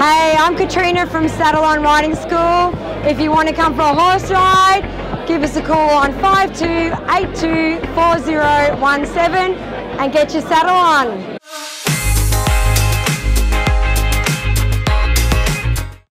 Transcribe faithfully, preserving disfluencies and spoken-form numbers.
Hey, I'm Katrina from Saddle On Riding School. If you want to come for a horse ride, give us a call on five two eight two four zero one seven and get your saddle on.